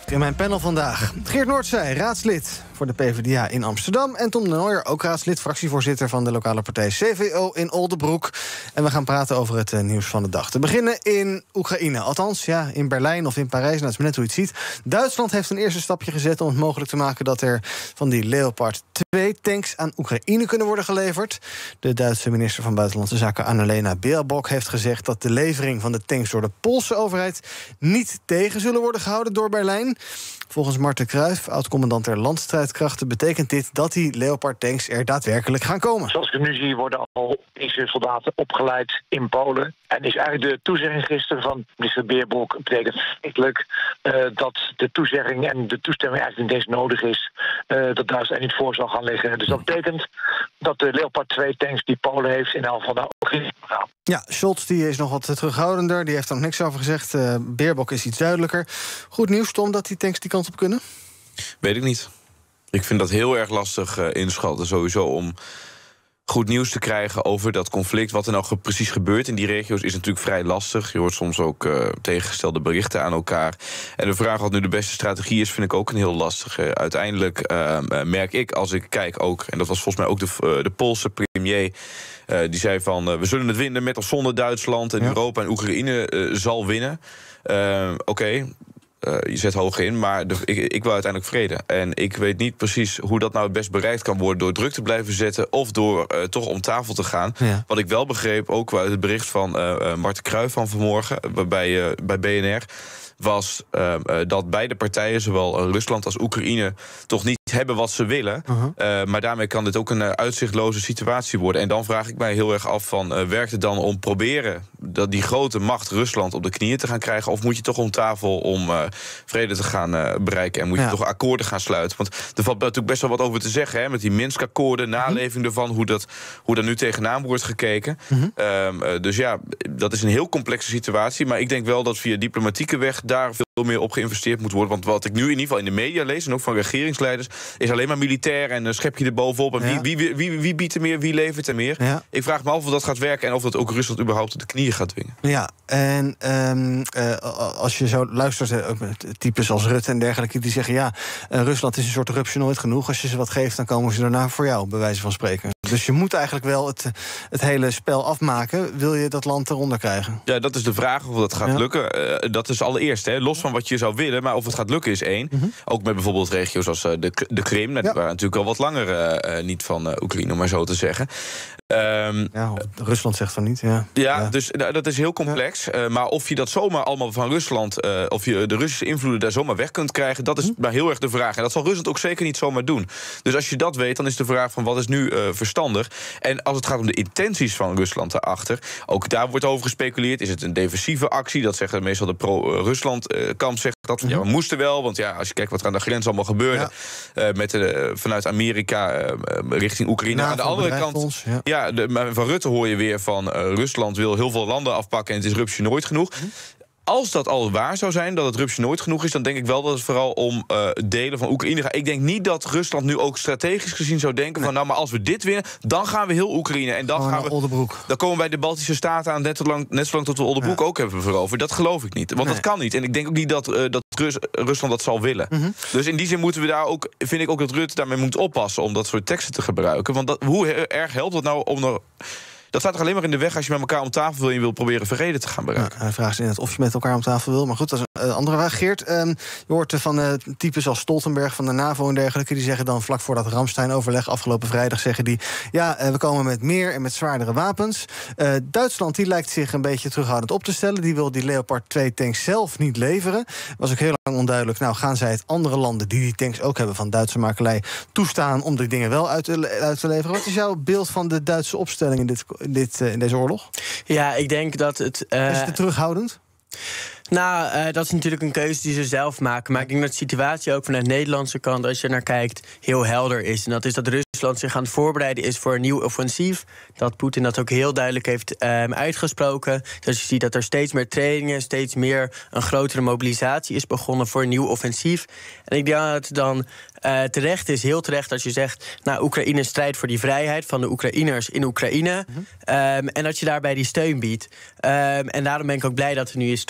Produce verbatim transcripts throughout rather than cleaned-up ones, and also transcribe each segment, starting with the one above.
In mijn panel vandaag Geert Noordzij, raadslid voor de PvdA in Amsterdam. En Tom de Nooijer, ook raadslid, fractievoorzitter van de lokale partij C V O in Oldebroek. En we gaan praten over het uh, nieuws van de dag. Te beginnen in Oekraïne. Althans, ja, in Berlijn of in Parijs, nou, dat is maar net hoe je het ziet. Duitsland heeft een eerste stapje gezet om het mogelijk te maken dat er van die Leopard twee tanks aan Oekraïne kunnen worden geleverd. De Duitse minister van Buitenlandse Zaken Annalena Baerbock heeft gezegd dat de levering van de tanks door de Poolse overheid niet tegen zullen worden gehouden door Berlijn. Volgens Marten Kruijf, oud-commandant der landstrijdkrachten, betekent dit dat die Leopard-tanks er daadwerkelijk gaan komen. Zoals ik het nu zie, worden al deze soldaten opgeleid in Polen. En is eigenlijk de toezegging gisteren van minister Baerbock betekent feitelijk uh, dat de toezegging en de toestemming eigenlijk niet eens nodig is. Uh, dat Duitsland er niet voor zal gaan liggen. Dus dat betekent dat de Leopard twee tanks die Polen heeft in elk geval naar Oekraïne gaan. Ja, Scholz die is nog wat terughoudender. Die heeft er nog niks over gezegd. Uh, Baerbock is iets duidelijker. Goed nieuws, Tom, dat die tanks die kant op kunnen? Weet ik niet. Ik vind dat heel erg lastig uh, inschatten sowieso om goed nieuws te krijgen over dat conflict. Wat er nou ge- precies gebeurt in die regio's is natuurlijk vrij lastig. Je hoort soms ook uh, tegengestelde berichten aan elkaar. En de vraag wat nu de beste strategie is, vind ik ook een heel lastige. Uiteindelijk uh, merk ik, als ik kijk ook, en dat was volgens mij ook de, uh, de Poolse premier, Uh, die zei van, uh, we zullen het winnen met of zonder Duitsland. En ja. Europa en Oekraïne uh, zal winnen. Uh, Oké, okay. Uh, je zet hoog in, maar de, ik, ik wil uiteindelijk vrede. En ik weet niet precies hoe dat nou het best bereikt kan worden door druk te blijven zetten of door uh, toch om tafel te gaan. Ja. Wat ik wel begreep, ook uit het bericht van uh, uh, Marten Kruijf van vanmorgen bij, uh, bij B N R, was uh, uh, dat beide partijen, zowel uh, Rusland als Oekraïne, toch niet hebben wat ze willen. Uh-huh. Uh, maar daarmee kan dit ook een uh, uitzichtloze situatie worden. En dan vraag ik mij heel erg af van, uh, werkt het dan om proberen dat die grote macht Rusland op de knieën te gaan krijgen, of moet je toch om tafel om uh, vrede te gaan uh, bereiken en moet je ja. toch akkoorden gaan sluiten? Want er valt natuurlijk best wel wat over te zeggen, hè, met die Minsk-akkoorden, naleving uh-huh. ervan, hoe dat, hoe dat nu tegenaan wordt gekeken. Uh-huh. Um, uh, dus ja, dat is een heel complexe situatie, maar ik denk wel dat via diplomatieke weg daar veel meer op geïnvesteerd moet worden. Want wat ik nu in ieder geval in de media lees, en ook van regeringsleiders, is alleen maar militair en een schepje erbovenop. En ja. wie, wie, wie, wie biedt er meer, wie levert er meer? Ja. Ik vraag me af of dat gaat werken en of dat ook Rusland überhaupt op de knieën gaat dwingen. Ja, en um, uh, als je zo luistert, uh, types als Rutte en dergelijke, die zeggen, ja, uh, Rusland is een soort rupsje nooit genoeg. Als je ze wat geeft, dan komen ze daarna voor jou, bij wijze van spreken. Dus je moet eigenlijk wel het, het hele spel afmaken. Wil je dat land eronder krijgen? Ja, dat is de vraag of dat gaat ja. lukken. Uh, dat is allereerst, hè, los van wat je zou willen, maar of het gaat lukken is één. Mm-hmm. Ook met bijvoorbeeld regio's als uh, de, de Krim. Nou, die ja. waren natuurlijk al wat langer uh, niet van uh, Oekraïne, om maar zo te zeggen. Um, ja, Rusland zegt van niet. Ja, ja, ja. dus uh, dat is heel complex. Ja. Uh, maar of je dat zomaar allemaal van Rusland, uh, of je de Russische invloeden daar zomaar weg kunt krijgen, dat is mm. maar heel erg de vraag. En dat zal Rusland ook zeker niet zomaar doen. Dus als je dat weet, dan is de vraag van wat is nu uh, verstandig. En als het gaat om de intenties van Rusland daarachter, ook daar wordt over gespeculeerd. Is het een defensieve actie? Dat zeggen meestal de pro-Rusland-kamp zegt dat. Mm-hmm. Ja, we moesten wel, want ja, als je kijkt wat er aan de grens allemaal gebeurde, ja. uh, met de, uh, vanuit Amerika uh, richting Oekraïne. Nou, aan de andere kant, ons, ja. Ja, de, van Rutte hoor je weer van uh, Rusland wil heel veel landen afpakken en het is rupsje nooit genoeg. Mm-hmm. Als dat al waar zou zijn, dat het rupsje nooit genoeg is, dan denk ik wel dat het vooral om uh, delen van Oekraïne gaat. Ik denk niet dat Rusland nu ook strategisch gezien zou denken, nee, van nou, maar als we dit winnen, dan gaan we heel Oekraïne. En dan, oh, gaan we, Oldebroek. dan komen wij de Baltische Staten aan, net zo lang, net zo lang tot we Oldebroek ja. ook hebben veroverd. Dat geloof ik niet. Want nee. dat kan niet. En ik denk ook niet dat, uh, dat Rus, Rusland dat zal willen. Mm-hmm. Dus in die zin moeten we daar ook, vind ik ook dat Rutte daarmee moet oppassen om dat soort teksten te gebruiken. Want dat, hoe erg helpt dat nou om er. Dat staat toch alleen maar in de weg als je met elkaar om tafel wil en je wil proberen vrede te gaan bereiken. Ja, hij vraagt zich net of je met elkaar om tafel wil. Maar goed, dat is een uh, andere vraag. Geert, um, je hoort van uh, types als Stoltenberg van de NAVO en dergelijke, die zeggen dan vlak voor dat Ramstein-overleg afgelopen vrijdag, zeggen die, ja, uh, we komen met meer en met zwaardere wapens. Uh, Duitsland die lijkt zich een beetje terughoudend op te stellen. Die wil die Leopard twee tanks zelf niet leveren. Was ook heel lang onduidelijk. Nou, gaan zij het andere landen die die tanks ook hebben van Duitse makelij toestaan om die dingen wel uit te, uit te leveren? Wat is jouw beeld van de Duitse opstelling in dit In, dit, uh, in deze oorlog? Ja, ik denk dat het. Uh... Is het te terughoudend? Nou, uh, dat is natuurlijk een keuze die ze zelf maken. Maar ik denk dat de situatie ook vanuit de Nederlandse kant, als je naar kijkt, heel helder is. En dat is dat Rusland zich aan het voorbereiden is voor een nieuw offensief. Dat Poetin dat ook heel duidelijk heeft uh, uitgesproken. Dus je ziet dat er steeds meer trainingen, steeds meer een grotere mobilisatie is begonnen voor een nieuw offensief. En ik denk dat het dan uh, terecht is, heel terecht, als je zegt, nou, Oekraïne strijdt voor die vrijheid van de Oekraïners in Oekraïne. Mm-hmm. Um, en dat je daarbij die steun biedt. Um, en daarom ben ik ook blij dat er nu is toegezegd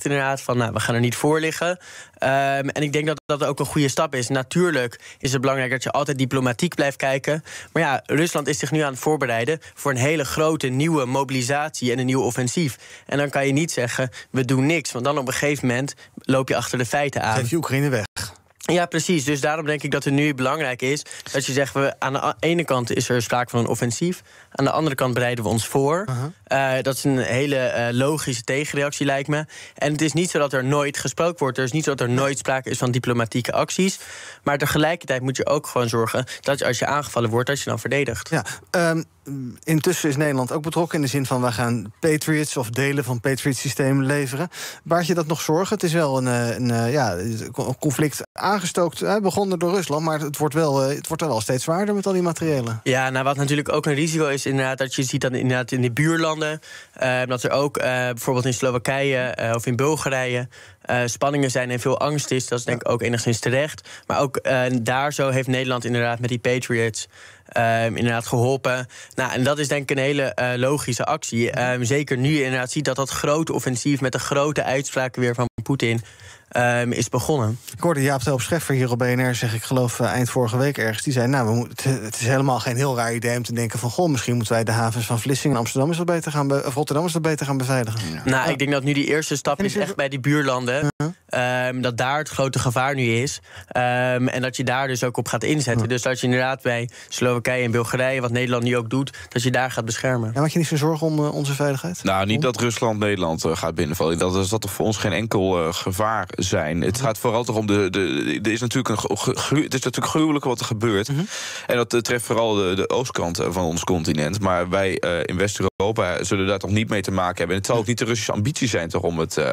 inderdaad van, nou, we gaan er niet voor liggen. Um, en ik denk dat dat ook een goede stap is. Natuurlijk is het belangrijk dat je altijd diplomatiek blijft kijken. Maar ja, Rusland is zich nu aan het voorbereiden voor een hele grote nieuwe mobilisatie en een nieuw offensief. En dan kan je niet zeggen, we doen niks. Want dan op een gegeven moment loop je achter de feiten aan. Geef je Oekraïne weg. Ja, precies. Dus daarom denk ik dat het nu belangrijk is dat je zegt, we, aan de ene kant is er sprake van een offensief. Aan de andere kant bereiden we ons voor. Uh-huh. Uh, dat is een hele uh, logische tegenreactie, lijkt me. En het is niet zo dat er nooit gesproken wordt. Er is niet zo dat er nooit sprake is van diplomatieke acties. Maar tegelijkertijd moet je ook gewoon zorgen dat als je aangevallen wordt, dat je dan verdedigt. Ja, um, intussen is Nederland ook betrokken in de zin van, wij gaan Patriots of delen van Patriot-systemen leveren. Baart je dat nog zorgen? Het is wel een, een, een ja, een conflict aangestookt, hè, begonnen door Rusland, maar het wordt wel, het wordt wel steeds zwaarder met al die materiëlen. Ja, nou wat natuurlijk ook een risico is, inderdaad, dat je ziet dat inderdaad in de buurlanden, uh, dat er ook uh, bijvoorbeeld in Slowakije uh, of in Bulgarije Uh, spanningen zijn en veel angst is. Dat is denk ik ook enigszins terecht. Maar ook uh, daar zo heeft Nederland inderdaad met die Patriots Uh, inderdaad geholpen. Nou, en dat is denk ik een hele uh, logische actie. Uh, zeker nu je inderdaad ziet dat dat grote offensief met de grote uitspraken weer van Poetin Um, is begonnen. Ik hoorde Jaap Telp Scheffer hier op B N R zeggen, ik geloof uh, eind vorige week ergens, die zei, nou, we moeten, het is helemaal geen heel raar idee om te denken van, goh, misschien moeten wij de havens van Vlissingen en Amsterdam eens wat beter gaan be- of Rotterdam eens wat beter gaan beveiligen. Ja. Nou, ja. Ik denk dat nu die eerste stap is echt bij die buurlanden. Uh-huh. Um, dat daar het grote gevaar nu is. Um, en dat je daar dus ook op gaat inzetten. Uh-huh. Dus dat je inderdaad bij Slowakije en Bulgarije, wat Nederland nu ook doet, dat je daar gaat beschermen. Ja, maak je niet zo'n zorgen om uh, onze veiligheid? Nou, niet om? dat Rusland Nederland uh, gaat binnenvallen. Dat is dat toch voor ons geen enkel uh, gevaar zijn. Het gaat vooral toch om de. de er is natuurlijk een gru, het is natuurlijk gruwelijk wat er gebeurt. Uh-huh. En dat uh, treft vooral de, de oostkant van ons continent. Maar wij uh, in West-Europa zullen daar toch niet mee te maken hebben. En het zal ook niet de Russische ambitie zijn toch om het uh,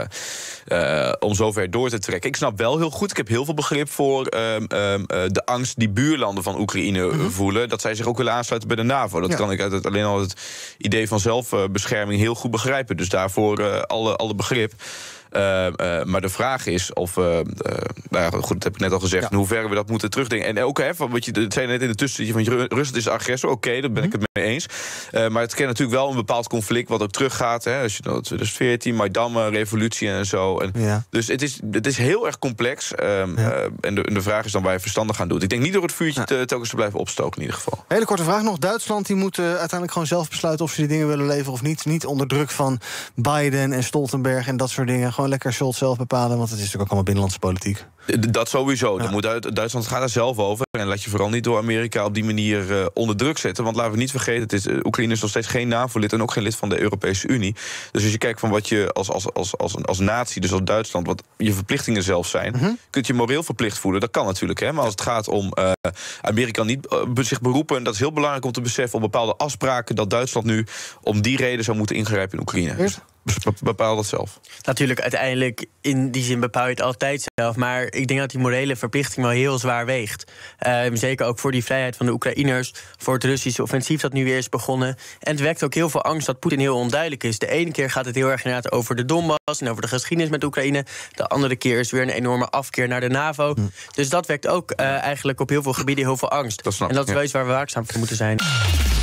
uh, om zover door te trekken. Ik snap wel heel goed. Ik heb heel veel begrip voor uh, uh, de angst die buurlanden van Oekraïne uh-huh. voelen. Dat zij zich ook willen aansluiten bij de NAVO. Dat ja. kan ik uit het, alleen al het idee van zelfbescherming heel goed begrijpen. Dus daarvoor uh, alle, alle begrip. Uh, uh, maar de vraag is of, uh, uh, nou ja, goed, dat heb ik net al gezegd, ja. in hoeverre we dat moeten terugdenken. En ook, hè, van wat je zei net in de tussentijd van Rusland is de agressor, oké, okay, daar ben mm-hmm. ik het mee eens. Uh, maar het kent natuurlijk wel een bepaald conflict wat ook teruggaat. Hè, als je nou twintig veertien, Maidan, revolutie en zo. En ja. Dus het is, het is heel erg complex. Um, ja. uh, en, de, en de vraag is dan waar je verstandig gaan doen. Ik denk niet door het vuurtje ja. te, telkens te blijven opstoken in ieder geval. Hele korte vraag nog. Duitsland die moet uh, uiteindelijk gewoon zelf besluiten of ze die dingen willen leveren of niet. Niet onder druk van Biden en Stoltenberg en dat soort dingen. Gewoon lekker Scholz zelf bepalen, want het is natuurlijk ook allemaal binnenlandse politiek. Dat sowieso. Ja. Dat moet uit, Duitsland gaat er zelf over. En laat je vooral niet door Amerika op die manier uh, onder druk zetten. Want laten we niet vergeten, het is, uh, Oekraïne is nog steeds geen NAVO-lid en ook geen lid van de Europese Unie. Dus als je kijkt van wat je als, als, als, als, als natie, dus als Duitsland, wat je verplichtingen zelf zijn, mm-hmm. kunt je moreel verplicht voelen. Dat kan natuurlijk. Hè? Maar als het gaat om uh, Amerika niet uh, zich beroepen, en dat is heel belangrijk om te beseffen, op bepaalde afspraken, dat Duitsland nu om die reden zou moeten ingrijpen in Oekraïne. Dus bepaal dat zelf. Natuurlijk, uiteindelijk, in die zin bepaal je het altijd zelf. Maar ik denk dat die morele verplichting wel heel zwaar weegt. Uh, zeker ook voor die vrijheid van de Oekraïners, voor het Russische offensief dat nu weer is begonnen. En het wekt ook heel veel angst dat Poetin heel onduidelijk is. De ene keer gaat het heel erg inderdaad over de Donbass en over de geschiedenis met Oekraïne. De andere keer is weer een enorme afkeer naar de NAVO. Hm. Dus dat wekt ook uh, eigenlijk op heel veel gebieden heel veel angst. Dat snap, en dat is ja. wel iets waar we waakzaam voor moeten zijn.